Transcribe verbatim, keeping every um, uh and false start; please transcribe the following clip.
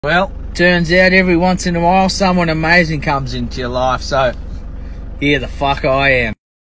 Well, turns out every once in a while someone amazing comes into your life, so here the fuck I am.